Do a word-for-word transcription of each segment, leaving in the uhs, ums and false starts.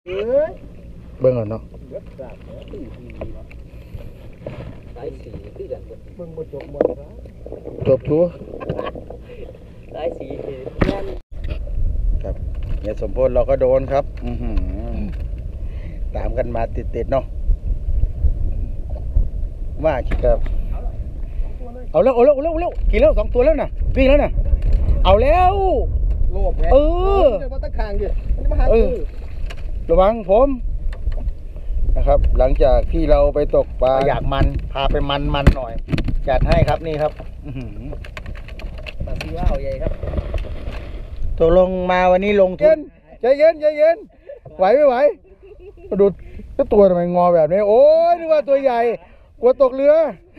เบิ่งก่อนเนาะสายสีคือกันเบิ่งบ่จบหมดครับจบทัวสายสีครับเนี่ยสมพลเราก็โดนครับอือหือตามกันมาติดๆเนาะว่าครับเอาแล้วเอาแล้วเอาแล้วเอาแล้วกี่แล้วสองตัวแล้วน่ะวิ่งแล้วน่ะเอาแล้วโลภไงเออเดี๋ยวมาตะคางดิมันมาหาตื้อระวังผมนะครับหลังจากที่เราไปตกปลาอยากมันพาไปมันมันหน่อยจัดให้ครับนี่ครับปลาซีว่าวใหญ่ครับตกลงมาวันนี้ลงทุนใจเย็นใจเย็นไหวไม่ไหวมาดูตัวทำไมงอแบบนี้โอ้ยนึกว่าตัวใหญ่กลัวตกเรือ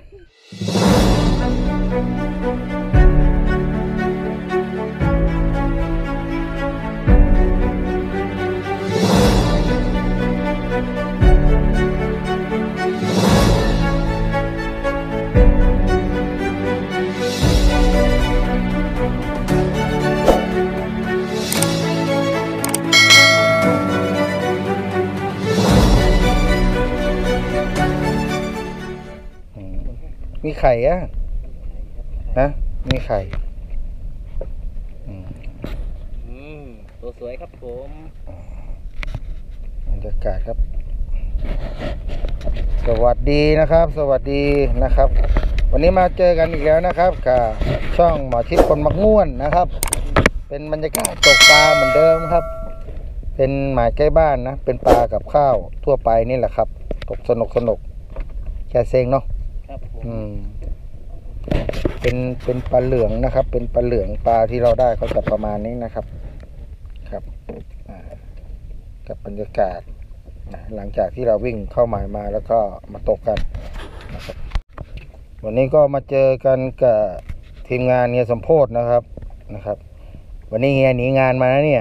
มีไข่อะนะมีไข่ตัวสวยครับผมบรรยากาศครับสวัสดีนะครับสวัสดีนะครับวันนี้มาเจอกันอีกแล้วนะครับกับช่องหมอชิดคนมักม่วนนะครับเป็นบรรยากาศตกปลาเหมือนเดิมครับเป็นหมายใกล้บ้านนะเป็นปลากับข้าวทั่วไปนี่แหละครับตกสนุกสนุกแค่เซ็งเนาะครับผมอืมเป็นเป็นปลาเหลืองนะครับเป็นปลาเหลืองปลาที่เราได้เขาจะประมาณนี้นะครับครับกับบรรยากาศหลังจากที่เราวิ่งเข้าหมายมาแล้วก็มาตกกันนะครับวันนี้ก็มาเจอกันกับทีมงานเฮียสมโพธนะครับนะครับวันนี้เฮียหนีงานมานะเนี่ย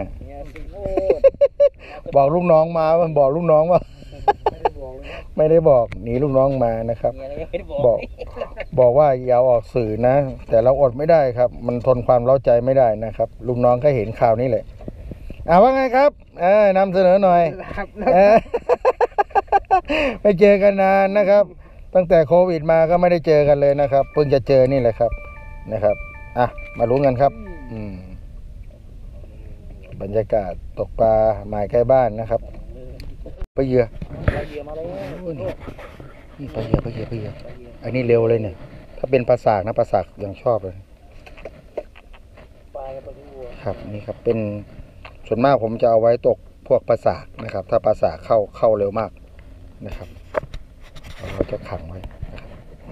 บอกลูกน้องมาว่าบอกลูกน้องว่าไม่ได้บอกหนีลูกน้องมานะครับบอกบอกว่าอย่าออกสื่อนะแต่เราอดไม่ได้ครับมันทนความเล้าใจไม่ได้นะครับลูกน้องก็เห็นข่าวนี้แหละอ่าว่าไงครับเออนำเสนอหน่อยไม่เจอกันนานนะครับตั้งแต่โควิดมาก็ไม่ได้เจอกันเลยนะครับเพิ่งจะเจอนี่แหละครับนะครับอ่ะมาลุ้นกันครับอืมบรรยากาศตกปลาหมายใกล้บ้านนะครับปลาเหยื่อปลาเหยื่อมาแล้วนี่ปลาเหยื่อปลาเหยื่อปลาเหยื่ออันนี้เร็วเลยเนี่ยถ้าเป็นปลาสากนะปลาสากยังชอบเลยปลาปลาดูครับนี่ครับเป็นส่วนมากผมจะเอาไว้ตกพวกปลาสากนะครับถ้าปลาสากเข้าเข้าเร็วมากนะครับเราจะขังไว้นะครับ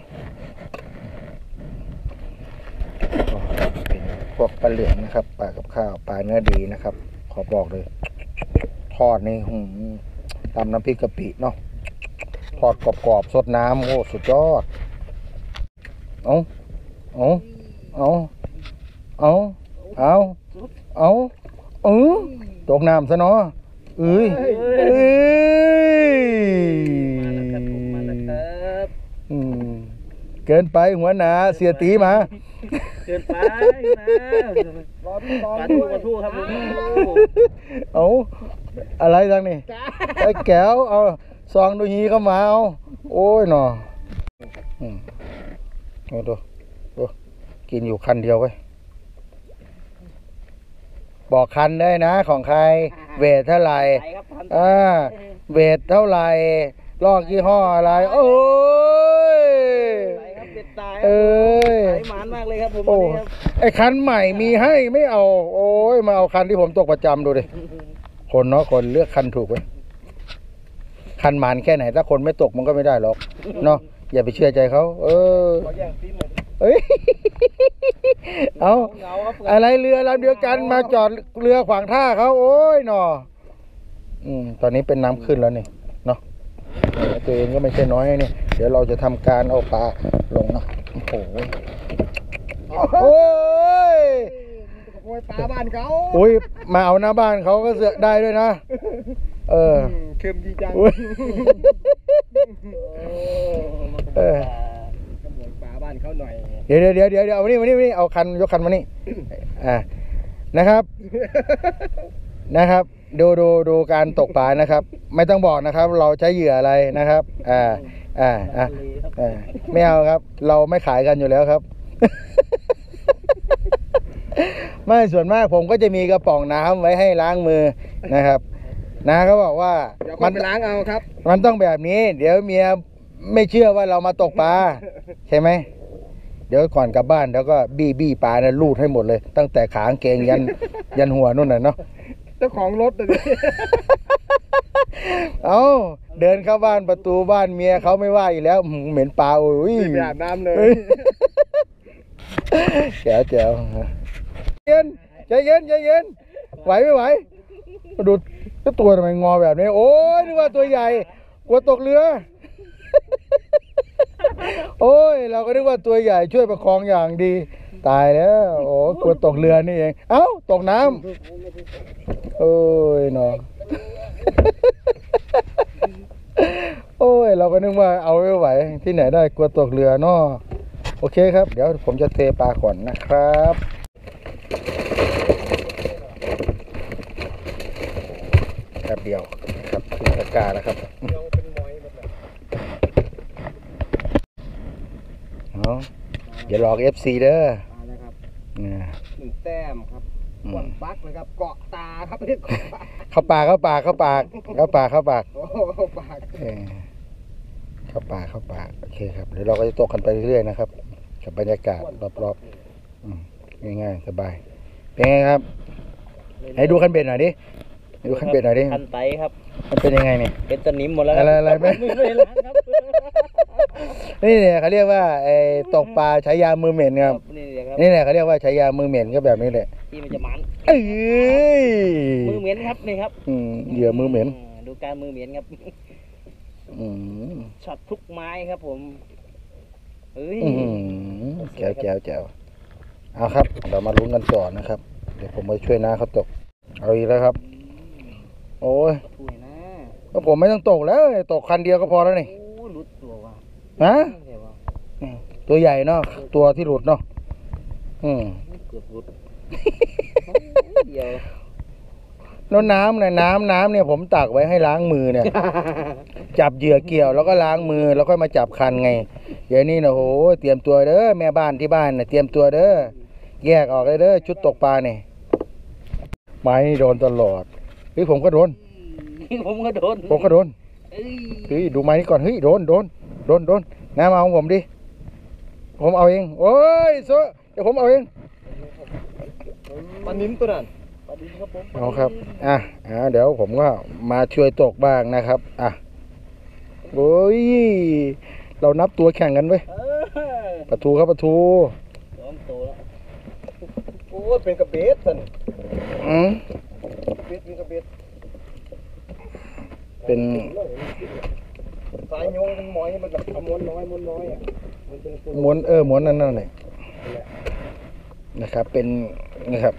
เป็นพวกปลาเหลืองนะครับปลากับข้าวปลาเนื้อดีนะครับขอบอกเลยทอดนี่หืมตำน้ำพริกกะปิเนาะทอดกรอบๆสดน้ำโอ้สุดยอดเอาเอาเอาเอาเอาเอาเออตกน้ำซะเนาะเอ้ยเอ้ยมาแล้วครับอืมเกินไปหัวหนาเสียตีมาเกินไปนะรอพี่รอพี่มาทู่ครับเอาอะไรทางนี้ไอ้แก้วเอาซองดูฮีเข้ามาเอาโอ้ยหนออืมดูดูกินอยู่คันเดียวไว้บอกคันได้นะของใครเวทเท่าไหร่อ่าเวทเท่าไหร่ลอกยี่ห้ออะไรโอ้ยเอ้ยหมานมากเลยครับผมโอ้ไอคันใหม่มีให้ไม่เอาโอ้ยมาเอาคันที่ผมตกประจำดูดิคนเนาะคนเลือกคันถูกไว้คันหมานแค่ไหนถ้าคนไม่ตกมันก็ไม่ได้หรอกเนาะอย่าไปเชื่อใจเขาเออเอ้ยเอาอะไรเรือลำเดียวกันมาจอดเรือขวางท่าเขาโอ้ยหนออืมตอนนี้เป็นน้ำขึ้นแล้วนี่เนาะตัวเองก็ไม่ใช่น้อยนี่เดี๋ยวเราจะทำการเอาปลาลงเนาะโอ้โหโอ้ยปลาบ้านเขาโอ้ยมาเอาหน้าบ้านเขาก็เสือกได้ด้วยนะเออเค็มดีจังเออปลาบ้านเขาหน่อยเดี๋ยวเดี๋ยวเดี๋ยวเดี๋ยวเอามานี่มานี่มานี่เอาคันยกคันมานี่อ่านะครับนะครับดูดูดูการตกปลานะครับ ไม่ต้องบอกนะครับ เราใช้เหยื่ออะไรนะครับ อ่า อ่าอ่าอ่าไม่เอาครับ เราไม่ขายกันอยู่แล้วครับ ไม่ส่วนมากผมก็จะมีกระป๋องน้ำไว้ให้ล้างมือนะครับนะเขาบอกว่าเดี๋ยวมัมัน นไปล้างเอาครับมันต้องแบบนี้ เดี๋ยวเมียไม่เชื่อว่าเรามาตกปลาใช่ไหมเดี๋ยวก่อนกลับบ้านเดี๋ยวก็บี้บี้ปลาเนี่ยลูดให้หมดเลย ตั้งแต่ขางเกงยัน ยันหัวนู่นน่ะเนาะเจ้าของรถเลยเอาเดินเข้าบ้านประตูบ้านเมียเขาไม่ว่าอีกแล้วหืมเหม็นปลาโอ้ยไปอาบน้ำเลยแจ๋วแจ๋วเย็นใจเย็นใจเย็นไหวไม่ไหวดูก็ตัวทำไมงอแบบนี้ โอ้ยนึกว่าตัวใหญ่กลัวตกเรือ โอ้ยเราก็นึกว่าตัวใหญ่ช่วยประคองอย่างดี ตายแล้วโอ้กลัวตกเรือนี่เองเอ้าตกน้ำโอ้ยน้อง โอ้ยเราก็นึกว่าเอาไม่ไหวที่ไหนได้กลัวตกเรือเนาะโอเคครับเดี๋ยวผมจะเทปลาก่อนนะครับแป๊บเดียวนะครับถึงตะกร้าแล้วครับเอาอย่าหลอก เอฟ ซี เด้อมาแล้วครับเนี่ยหนึ่งแต้มครับอืมกวนปักนะครับ เกาะตาครับไม่ได้เกาะปากเข้าปากเข้าปากเข้าปากเข้าปากเข้าปากโอ้โหปากเออเข้าปากเข้าปากโอเคครับเดี๋ยวเราก็จะตกกันไปเรื่อยๆนะครับกับบรรยากาศรอบๆอืมง่ายๆสบายเป็นไงครับให้ดูคันเบ็ดหน่อยดิให้ดูคันเบ็ดหน่อยดิคันไตครับมันเป็นยังไงเนี่ยเป็นตะนิมหมดแล้วอะไรอะไรไหมไม่ได้ล้างครับนี่เนี่ยเขาเรียกว่าไอ้ตกปลาใช้ยามือเหม็นครับนี่แหละครับนี่แหละเขาเรียกว่าใช้ยามือเหม็นก็แบบนี้แหละที่มันจะมันเอ้ยมือเหม็นครับนี่ครับอืมเหยื่อมือเหม็นอ่าดูการมือเหม็นครับอืมช็อตทุกไม้ครับผมเฮ้ยอื้อหือแจ๋วแจ๋วแจ๋วเอาครับเรามาลุ้นกันต่อนะครับ เดี๋ยวผมไปช่วยน้าเขาตกเอาอีกแล้วครับ โอ้ยถุยนะก็ผมไม่ต้องตกแล้วตกคันเดียวก็พอแล้วนี่โอ้หลุดตัวว่ะฮะเดี๋ยวว่ะอืมตัวใหญ่เนาะตัวที่หลุดเนาะอืมเกือบหลุดเดียวแล้วน้ำเนี่ยน้ำน้ำเนี่ยผมตักไว้ให้ล้างมือเนี่ย จับเหยื่อเกี่ยวแล้วก็ล้างมือแล้วก็มาจับคันไงเดี๋ยวนี้นะโหเตรียมตัวเด้อแม่บ้านที่บ้านน่ะเตรียมตัวเด้อแยกออกเลยเด้อชุดตกปลาเนี่ยไม้นี่โดนตลอดเฮ้ยผมก็โดนผมก็โดนผมก็โดนเอ้ยเฮ้ยดูไม้นี่ก่อนเฮ้ยโดนโดนโดนโดนน้ำมาของผมดิผมเอาเองโอ้ยโซเดี๋ยวผมเอาเองปลานิ้มตัวนั้นปลานิ้มครับผมเอาครับอ่ะอ่าเดี๋ยวผมก็มาช่วยตกบ้างนะครับอ่ะโอ้ยเรานับตัวแข่งกันเว้ยเออปลาทูครับปลาทูสองตัวแล้วโอ้เป็นกระเบ็ดสันอืมเบ็ดเป็นกระเบ็ดเป็นสายโยงมันหมอยมันแบบเอาม้วนน้อยม้วนน้อยอ่ะมันเป็นตัวม้วนเออม้วนนั่นนั่นเลยนะครับ เป็นนะครับ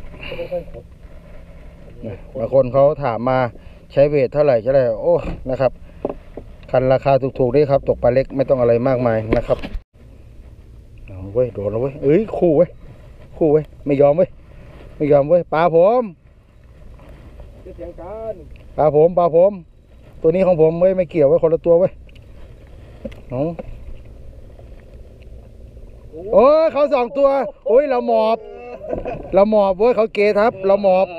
นะบางคนเขาถามมาใช้เวทเท่าไหร่ใช่ไหมโอ้นะครับ คันราคาถูกๆด้วยครับ ตกปลาเล็กไม่ต้องอะไรมากมายนะครับเอาเว้ยโดนแล้วเว้ยเอ้ยคู่เว้ยคู่เว้ยไม่ยอมเว้ยไม่ยอมเว้ยปลาผมเสียงกันปลาผมปลาผม ตัวนี้ของผมเว้ยไม่เกี่ยวเว้ยคนละตัวเว้ยเอาโอ้ยเขาสองตัวโอ้ยเราหมอบเราหมอบเว้ยเขาเกทับเราหมอบ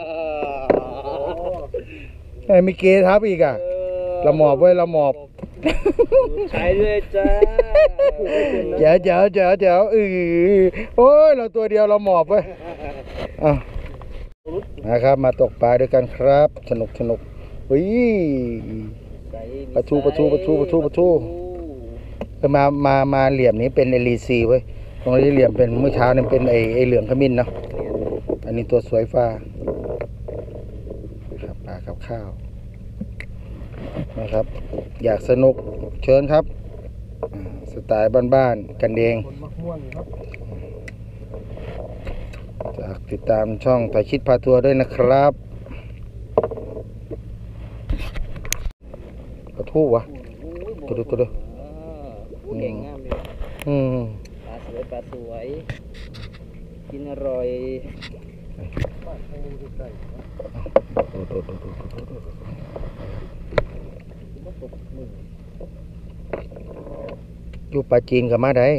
ไอ้มีเกทับอีกอ่ะเราหมอบเว้ยเราหมอบใช้ด้วยจ้าเจ๋วเจ๋วเจ๋วเจ๋วเออโอ้ยเราตัวเดียวเราหมอบเว้ยอ่ะนะครับมาตกปลาด้วยกันครับ สนุกสนุกอุ้ย ปลาทูปลาทูปลาทูปลาทูปลาทูเออมามามาเหลี่ยมนี้เป็นเอลีซีเว้ยตรงนี้เหลี่ยมเป็นเมื่อเช้าเนี่ยเป็นไอไอเหลืองขมิ้นเนาะอันนี้ตัวสวยฟ้าครับปลากับข้าวนะครับ อยากสนุกเชิญครับอ่าสไตล์บ้านๆกันเองคนมักม่วนครับจากติดตามช่องถ่ายชิดพาทัวร์ด้วยนะครับปลาทูวะ ตัวดูตัวดูโอ้เก่งงามเลยอืมปลาสวยปลาสวย กินอร่อยบ้านให้ดูใกล้โดดโดดโดดโดดโดดโดดๆมันตกมืออยู่ปลาจีนกับมาได้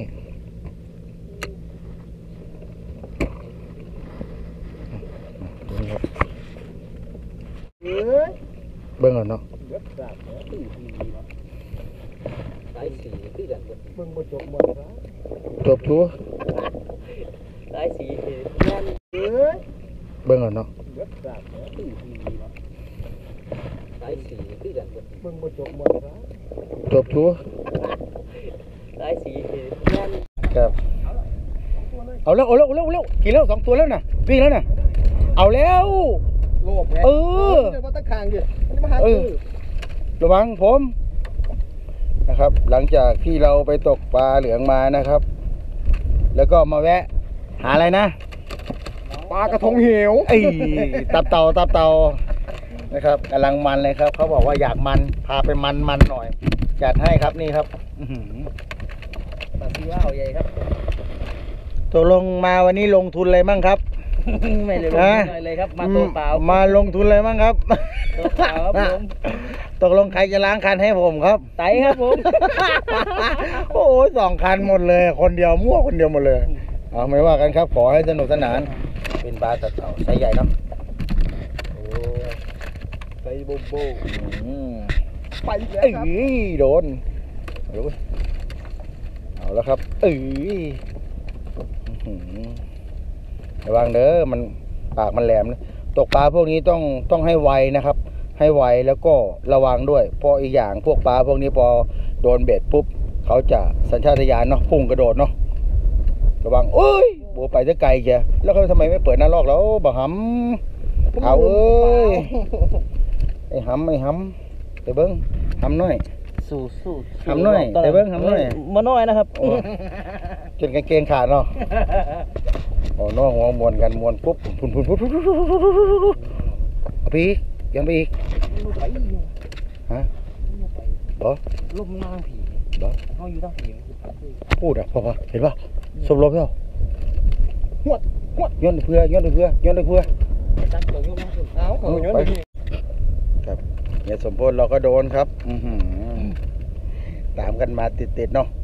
เเอ้ยบิ่งก่อนเนาะเลือดสาดเนี่ยตีทีเนาะสายสีคือกันเบิดมึงบ่จบหมดซะจบชัวสายสีแม่นเอ้ยเบิ่งก่อนเนาะเลือดสาดเนี่ยตีทีเนาะสายสีคือกันเบิดมึงบ่จบหมดซะจบชัวสายสีแม่นครับเอาแล้วเอาแล้วเอาแล้วเอาแล้วกินแล้วสองตัวแล้วน่ะวิ่งแล้วน่ะเอาแล้วโลภไงเออเดี๋ยวมาตะคางดิอันนี้มาหาเอซื้ออระวังผมนะครับ หลังจากที่เราไปตกปลาเหลืองมานะครับ แล้วก็มาแวะ หาอะไรนะปลากระทงเหวไอ้ตับเต่าตับเต่านะครับกำลังมันเลยครับ เขาบอกว่าอยากมันพาไปมันมันหน่อยจัดให้ครับนี่ครับอื้อหือปลาซีว่าวใหญ่ครับตกลงมาวันนี้ลงทุนอะไรมั่งครับไม่ได้ลงทุนอะไรเลยครับ มาตัวเปล่ามาลงทุนอะไรมั่งครับตัวเปล่าครับผมตกลงใครจะล้างคันให้ผมครับไตครับผมโอ้ยสองคันหมดเลย คนเดียวมั่วคนเดียวหมดเลยเอาไม่ว่ากันครับ ขอให้สนุกสนาน เป็นปลาตัดเต่าไซส์ใหญ่เนาะโอ้ยใส่โบโบอืมไปอีกแล้วเอ้ครับยโดนเอาเลยเอาแล้วครับเอ้ยอื้อหือระวังเด้อมันปากมันแหลมนะตกปลาพวกนี้ต้องต้องให้ไวนะครับ ให้ไวแล้วก็ระวังด้วยเพราะอีกอย่างพวกปลาพวกนี้พอโดนเบ็ดปุ๊บเขาจะสัญชาตญาณเนาะพุ่งกระโดดเนาะระวังโอ้ยโบไปจะไกลแกแล้วเขาทำไมไม่เปิดหน้าลอกแล้วบักหำเอาเอ้ยไอ้หำไอ้หำไปเบิ้งหำน้อยสู้สู้ทำหน่อยแต่เบิ่งทำหน่อยมาน้อยนะครับโอ้จนกางเกงขาดเนาะโอ้น้องหัวมวนกันมวนปุ๊บพุ่นพุ่นพุ่นพุ่นพุ่นพุ่นพุ่นพุ่นเอาไปอีกยังไปอีกไปฮะบอลมนางผีบอเขาอยู่ตั้งผีพูดอ่ะพอเห็นป่ะสมรบเปล่าหวดหวดย้อนเพื่อย้อนเพื่อย้อนเพื่อตั้งตัวยุ่งมากสุดเอาของย้อนไปไปครับเนี่ยสมพลเราก็โดนครับอือหือตามกันมาติดๆเนาะ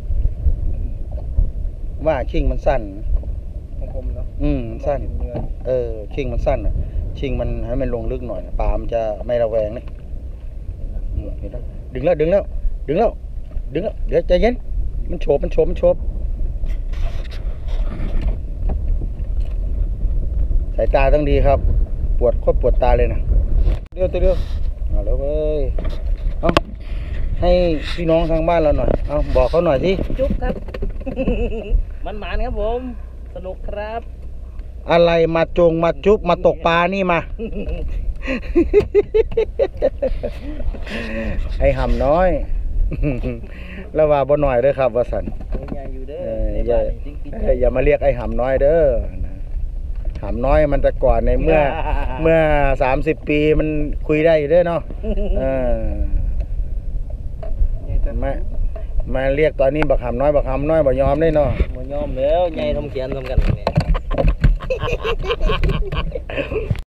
ว่าชิงมันสั้นของผมเนาะอืมสั้นเงินเออชิงมันสั้นอ่ะ ชิงมันให้มันลงลึกหน่อยปลามันจะไม่ระแวงนี่อืมเห็นแล้วดึงแล้วดึงแล้ว ดึงแล้ว ดึงแล้วเดี๋ยวใจเย็นมันโฉบมันโฉบมันโฉบสายตาต้องดีครับ ปวดโคตรปวดตาเลยนะเดี๋ยวเดี๋ยวเอาแล้วเว้ยเอาให้พี่น้องทางบ้านเราหน่อยเอาบอกเขาหน่อยสิจุ๊บครับ มันหมานครับผม สนุกครับอะไรมาจงมาจุ๊บมาตกปลานี่มา ไอ้หำน้อย แล้วว่าบ่หน่อยเด้อครับว่าสันตัวใหญ่อยู่เด้เอออในอย่าบ้านนี่จริงเอ้ยอย่ามาเรียกไอ้หำน้อยเด้อนะหำน้อยมันแต่ก่อนในเมื่อ เมื่อสามสิบปีมันคุยได้อยู่เด้อเนาะเออนี่แต่มามาเรียกตอนนี้บักหำน้อยบักหำน้อยบ่ยอมได้เนาะๆบ่ยอมแล้วใหญ่ทำเขียนทำกันเนี่ย